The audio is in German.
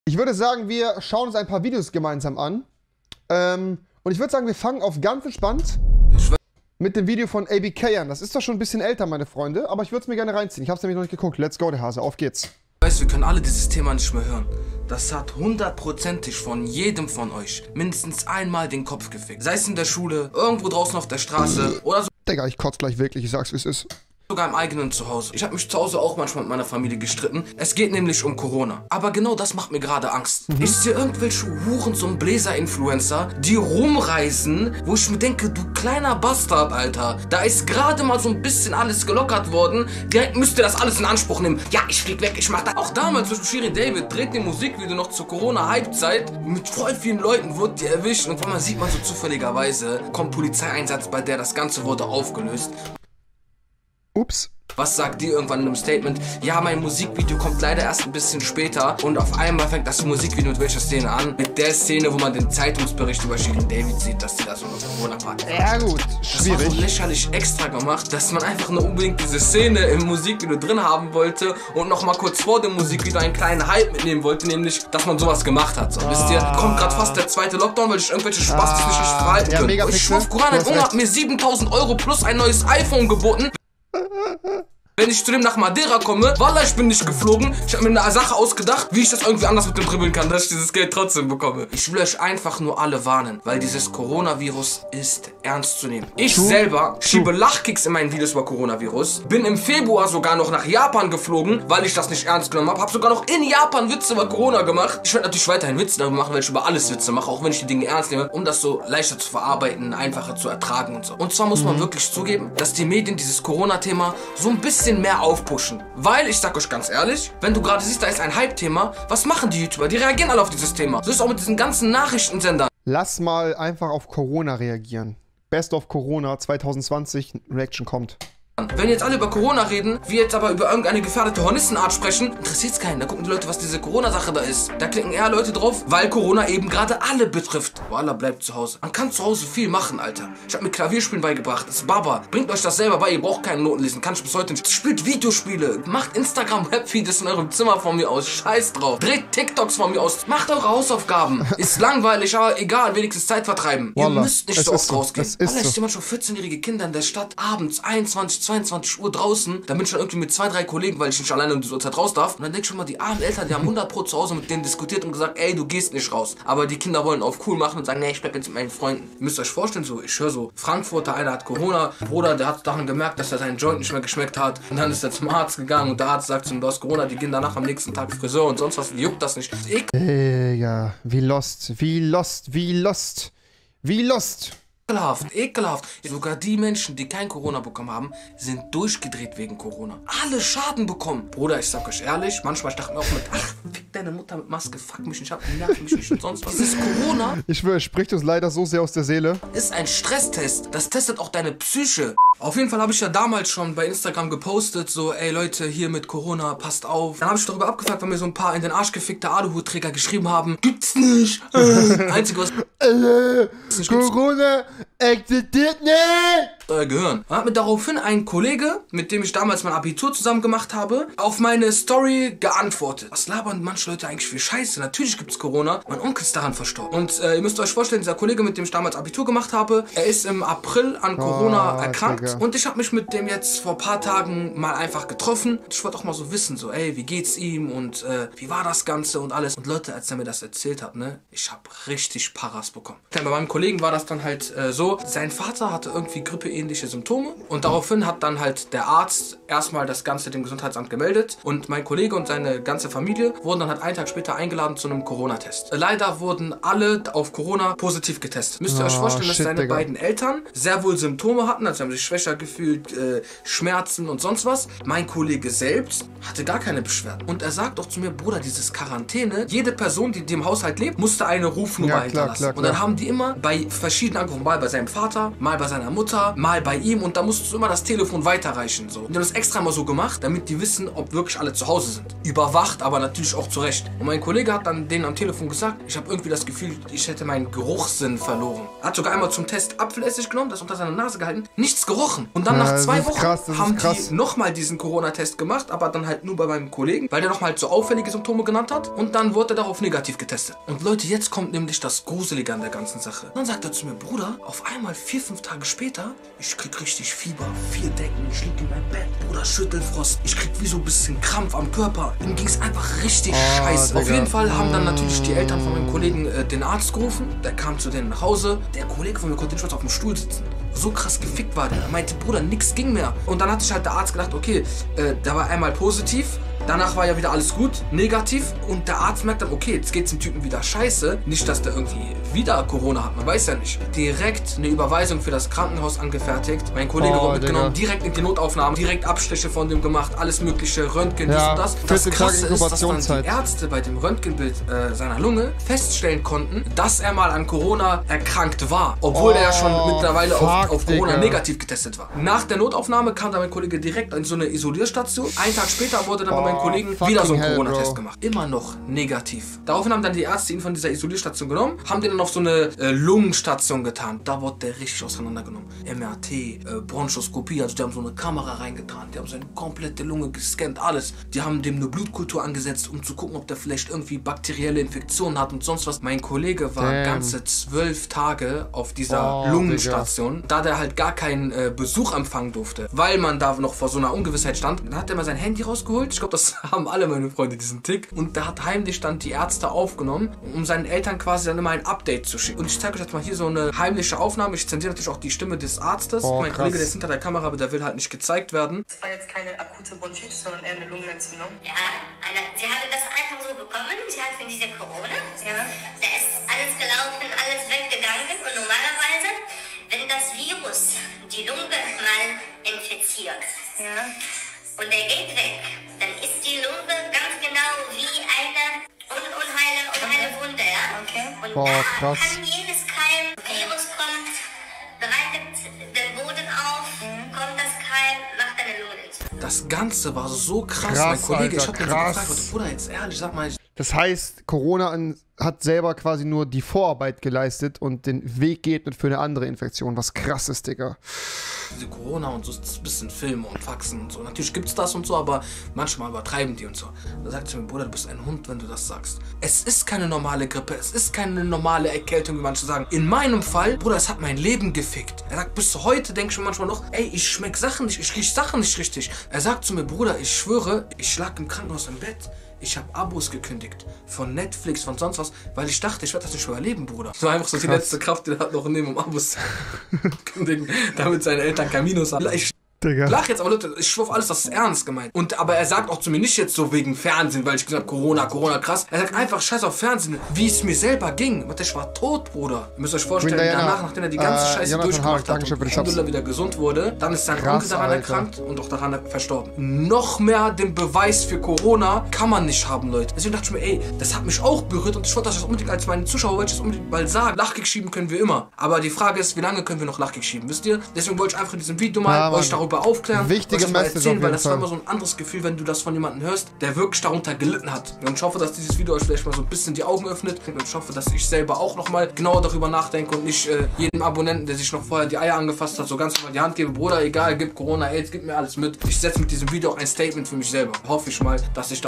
Ich würde sagen, wir schauen uns ein paar Videos gemeinsam an. Und ich würde sagen, wir fangen auf ganz entspannt mit dem Video von ABK an. Das ist doch schon ein bisschen älter, meine Freunde, aber ich würde es mir gerne reinziehen. Ich habe es nämlich noch nicht geguckt. Let's go, der Hase. Auf geht's. Weißt du, wir können alle dieses Thema nicht mehr hören. Das hat hundertprozentig von jedem von euch mindestens einmal den Kopf gefickt. Sei es in der Schule, irgendwo draußen auf der Straße oder Digga, ich kotze gleich wirklich. Ich sag's, wie es ist. sogar im eigenen Zuhause. Ich habe mich zu Hause auch manchmal mit meiner Familie gestritten. Es geht nämlich um Corona. Aber genau das macht mir gerade Angst. Ich sehe irgendwelche Hurensohn-Bläser-Influencer, die rumreisen, wo ich mir denke, du kleiner Bastard, Alter. Da ist gerade mal so ein bisschen alles gelockert worden. Direkt müsst ihr das alles in Anspruch nehmen. Ja, ich flieg weg, ich mach das. Auch damals zwischen Shirin David dreht den Musikvideo noch zur Corona-Hype-Zeit. Mit voll vielen Leuten wurde die erwischt. Und man sieht man so zufälligerweise, kommt Polizeieinsatz, bei der das Ganze wurde aufgelöst. Ups. Was sagt die irgendwann in einem Statement? Ja, mein Musikvideo kommt leider erst ein bisschen später und auf einmal fängt das Musikvideo mit welcher Szene an? Mit der Szene, wo man den Zeitungsbericht über Shirin David sieht, dass die da so eine Corona-Party hat. Ja gut, schwierig. Das war so lächerlich extra gemacht, dass man einfach nur unbedingt diese Szene im Musikvideo drin haben wollte und noch mal kurz vor dem Musikvideo einen kleinen Hype mitnehmen wollte, nämlich, dass man sowas gemacht hat. So, wisst ihr, kommt gerade fast der zweite Lockdown, weil ich irgendwelche Spastis nicht verhalten können. mega Ich schwör auf Koran, ein Junge hat mir 7.000 € plus ein neues iPhone geboten. Wenn ich zu dem nach Madeira komme, wallah, ich bin nicht geflogen. Ich habe mir eine Sache ausgedacht, wie ich das irgendwie anders mit dem dribbeln kann, dass ich dieses Geld trotzdem bekomme. Ich will euch einfach nur alle warnen, weil dieses Coronavirus ist ernst zu nehmen. Ich selber schiebe Lachkicks in meinen Videos über Coronavirus. Bin im Februar sogar noch nach Japan geflogen, weil ich das nicht ernst genommen habe. Hab sogar noch in Japan Witze über Corona gemacht. Ich werde natürlich weiterhin Witze darüber machen, weil ich über alles Witze mache, auch wenn ich die Dinge ernst nehme, um das so leichter zu verarbeiten, einfacher zu ertragen und so. Und zwar muss man wirklich zugeben, dass die Medien dieses Corona-Thema so ein bisschen mehr aufpushen. Weil, ich sag euch ganz ehrlich, wenn du gerade siehst, da ist ein Hype-Thema, was machen die YouTuber? Die reagieren alle auf dieses Thema. So ist auch mit diesen ganzen Nachrichtensendern. Lass mal einfach auf Corona reagieren. Best of Corona 2020 Reaction kommt. Wenn jetzt alle über Corona reden, wir jetzt aber über irgendeine gefährdete Hornissenart sprechen, interessiert's keinen. Da gucken die Leute, was diese Corona-Sache da ist. Da klicken eher Leute drauf, weil Corona eben gerade alle betrifft. Wallah, bleibt zu Hause. Man kann zu Hause viel machen, Alter. Ich habe mir Klavierspielen beigebracht. Das ist Baba. Bringt euch das selber bei. Ihr braucht keine Noten lesen. Kann ich bis heute nicht. Spielt Videospiele. Macht Instagram-Webvideos in eurem Zimmer von mir aus. Scheiß drauf. Dreht TikToks von mir aus. Macht eure Hausaufgaben. Ist langweilig, aber egal. Wenigstens Zeit vertreiben. Wallah, ihr müsst nicht so oft rausgehen. Wallah, ich sehe manchmal 14-jährige Kinder in der Stadt abends 22 Uhr draußen, da bin ich schon irgendwie mit 2, 3 Kollegen, weil ich nicht alleine um diese Uhrzeit raus darf. Und dann denk ich schon mal, die armen Eltern, die haben 100 Pro zu Hause mit denen diskutiert und gesagt, ey, du gehst nicht raus. Aber die Kinder wollen auf cool machen und sagen, nee, ich bleib jetzt mit meinen Freunden. Ihr müsst euch vorstellen, so, ich höre so, Frankfurter, einer hat Corona, Bruder, der hat daran gemerkt, dass er seinen Joint nicht mehr geschmeckt hat. Und dann ist er zum Arzt gegangen und der Arzt sagt zu ihm, du hast Corona, die gehen danach am nächsten Tag Friseur und sonst was, die juckt das nicht. Das ist Digga, wie lost, wie lost, wie lost, wie lost. ekelhaft, ekelhaft. Sogar die Menschen, die kein Corona bekommen haben, sind durchgedreht wegen Corona. Alle Schaden bekommen. Bruder, ich sag euch ehrlich, manchmal dachte ich mir auch mit, ach, fick deine Mutter mit Maske, fuck mich nicht ab, nerv mich nicht und sonst was. Dieses Corona, Ich schwöre, es spricht uns leider so sehr aus der Seele. ist ein Stresstest. Das testet auch deine Psyche. Auf jeden Fall habe ich ja damals schon bei Instagram gepostet, so, ey Leute, hier mit Corona, passt auf. Dann habe ich darüber abgefragt, weil mir so ein paar in den Arsch gefickte Aluhutträger geschrieben haben, gibt's nicht. Einzige, was Corona existiert nicht. euer Gehirn. Hat mir daraufhin ein Kollege, mit dem ich damals mein Abitur zusammen gemacht habe, auf meine Story geantwortet. Was labern manche Leute eigentlich für Scheiße? Natürlich gibt's Corona. Mein Onkel ist daran verstorben. Und ihr müsst euch vorstellen, dieser Kollege, mit dem ich damals Abitur gemacht habe, er ist im April an Corona erkrankt. Digga. Und ich habe mich mit dem jetzt vor ein paar Tagen mal einfach getroffen. Ich wollte auch mal so wissen, so, ey, wie geht's ihm und wie war das Ganze und alles. Und Leute, als er mir das erzählt hat, ne, ich habe richtig Paras bekommen. Bei meinem Kollegen war das dann halt so, sein Vater hatte irgendwie grippeähnliche Symptome und daraufhin hat dann halt der Arzt erstmal das Ganze dem Gesundheitsamt gemeldet und mein Kollege und seine ganze Familie wurden dann halt einen Tag später eingeladen zu einem Corona-Test. Leider wurden alle auf Corona positiv getestet. Müsst ihr euch vorstellen, dass shit, seine Digga. beiden Eltern sehr wohl Symptome hatten, also haben sich schwächer gefühlt, Schmerzen und sonst was. Mein Kollege selbst hatte gar keine Beschwerden. Und er sagt auch zu mir, Bruder, dieses Quarantäne, jede Person, die im Haushalt lebt, musste eine Rufnummer Ja, hinterlassen. klar. Und dann haben die immer bei verschiedenen angerufen, mal bei seinem Vater, mal bei seiner Mutter, mal bei ihm und da musstest du immer das Telefon weiterreichen. So. Und die haben das extra mal so gemacht, damit die wissen, ob wirklich alle zu Hause sind. Überwacht, aber natürlich auch zu Recht. Und mein Kollege hat dann denen am Telefon gesagt, ich habe irgendwie das Gefühl, ich hätte meinen Geruchssinn verloren. Er hat sogar einmal zum Test Apfelessig genommen, das unter seiner Nase gehalten, nichts gerochen. Und dann nach 2 Wochen haben die nochmal diesen Corona-Test gemacht, aber dann halt nur bei meinem Kollegen, weil der nochmal halt so auffällige Symptome genannt hat. Und dann wurde er darauf negativ getestet. Und Leute, jetzt kommt nämlich das Gruselige an der ganzen Sache. Und dann sagt er zu mir, Bruder, auf einmal 4, 5 Tage später, ich krieg richtig Fieber, 4 Decken, ich lieg in meinem Bett, Bruder, Schüttelfrost, ich krieg wie so ein bisschen Krampf am Körper. Ihm ging's einfach richtig scheiße. Auf jeden Fall haben dann natürlich die Eltern von meinem Kollegen den Arzt gerufen. Der kam zu denen nach Hause. Der Kollege von mir konnte nicht mal auf dem Stuhl sitzen. So krass gefickt war der. Er meinte, Bruder, nix ging mehr. Und dann hat sich halt der Arzt gedacht, okay, der war einmal positiv. Danach war ja wieder alles gut, negativ. Und der Arzt merkt dann, okay, jetzt geht's dem Typen wieder scheiße. Nicht, dass der irgendwie wieder Corona hat, man weiß ja nicht. Direkt eine Überweisung für das Krankenhaus angefertigt. Mein Kollege wurde mitgenommen, direkt in die Notaufnahme, direkt Abstriche von dem gemacht, alles mögliche, Röntgen, dies und das. Das Krasse ist, dass dann die Ärzte bei dem Röntgenbild seiner Lunge feststellen konnten, dass er mal an Corona erkrankt war. Obwohl er ja schon mittlerweile auf Corona negativ getestet war. Nach der Notaufnahme kam dann mein Kollege direkt in so eine Isolierstation. Einen Tag später wurde dann bei meinem Kollegen wieder so einen Corona-Test gemacht. Immer noch negativ. Daraufhin haben dann die Ärzte ihn von dieser Isolierstation genommen, haben den dann auf so eine Lungenstation getan. Da wurde der richtig auseinandergenommen. MRT, Bronchoskopie, also die haben so eine Kamera reingetan, die haben seine komplette Lunge gescannt, alles. Die haben dem eine Blutkultur angesetzt, um zu gucken, ob der vielleicht irgendwie bakterielle Infektionen hat und sonst was. Mein Kollege war ganze 12 Tage auf dieser Lungenstation, da der halt gar keinen Besuch empfangen durfte, weil man da noch vor so einer Ungewissheit stand. Dann hat er mal sein Handy rausgeholt. Ich glaube, das haben alle meine Freunde, diesen Tick. Und da hat heimlich dann die Ärzte aufgenommen, um seinen Eltern quasi dann immer ein Update zu schicken. Und ich zeige euch jetzt mal hier so eine heimliche Aufnahme. Ich zensiere natürlich auch die Stimme des Arztes. Mein Kollege, der ist hinter der Kamera, aber der will halt nicht gezeigt werden. Das war jetzt keine akute Bronchitis, sondern eher eine Lungenentzündung. Ja, sie hatte das einfach so bekommen. Sie hat für diese Corona. Ja. Da ist alles gelaufen, alles weggegangen. Und normalerweise, wenn das Virus die Lunge mal infiziert, und der geht weg, dann ist die Lunge ganz genau wie eine unheile Wunde, Und da kann jedes Keim, Virus kommt, bereitet den Boden auf, kommt das Keim, macht eine Lungenentzündung. Das Ganze war so krass, mein Kollege. Ich hab ihn so gefragt, Bruder, jetzt ehrlich, sag mal. Das heißt, Corona hat selber quasi nur die Vorarbeit geleistet und den Weg geebnet für eine andere Infektion. Was krass ist, Digga. Diese Corona und so, ist ein bisschen Filme und Faxen und so. Natürlich gibt's das und so, aber manchmal übertreiben die und so. Da sagt sie mir, Bruder, du bist ein Hund, wenn du das sagst. Es ist keine normale Grippe, es ist keine normale Erkältung, wie manche sagen. In meinem Fall, Bruder, es hat mein Leben gefickt. Er sagt, bis heute denke ich mir manchmal noch, ey, ich schmeck Sachen nicht, ich riech Sachen nicht richtig. Er sagt zu mir, Bruder, ich schwöre, ich lag im Krankenhaus im Bett. Ich habe Abos gekündigt von Netflix, von sonst was, weil ich dachte, ich werde das nicht überleben, Bruder. Das war einfach so die letzte Kraft, die er hat noch nehmen, um Abos zu kündigen, damit seine Eltern kein Minus haben. Ich lach jetzt, aber Leute, ich schwör auf alles, das ist ernst gemeint. Aber er sagt auch zu mir nicht jetzt so wegen Fernsehen, weil ich gesagt habe, Corona, krass. Er sagt einfach, scheiß auf Fernsehen, wie es mir selber ging. Und ich war tot, Bruder. Ihr müsst euch vorstellen, danach, nachdem er die ganze Scheiße durchgemacht hat und wieder gesund wurde, dann ist sein Onkel daran erkrankt und auch daran verstorben. Noch mehr den Beweis für Corona kann man nicht haben, Leute. Deswegen dachte ich mir, ey, das hat mich auch berührt und ich wollte das unbedingt als meine Zuschauer, wollte ich das unbedingt mal sagen. Lachkick schieben können wir immer. Aber die Frage ist, wie lange können wir noch Lachkick schieben, wisst ihr? Deswegen wollte ich einfach in diesem Video mal euch darüber aufklären, wichtige Message erzählen, weil das war immer so ein anderes Gefühl, wenn du das von jemandem hörst, der wirklich darunter gelitten hat. Und ich hoffe, dass dieses Video euch vielleicht mal so ein bisschen die Augen öffnet und ich hoffe, dass ich selber auch nochmal genauer darüber nachdenke und nicht jedem Abonnenten, der sich noch vorher die Eier angefasst hat, so ganz normal die Hand gebe, Bruder, egal, gib Corona, AIDS, gib mir alles mit. Ich setze mit diesem Video auch ein Statement für mich selber. Hoffe ich mal, dass ich da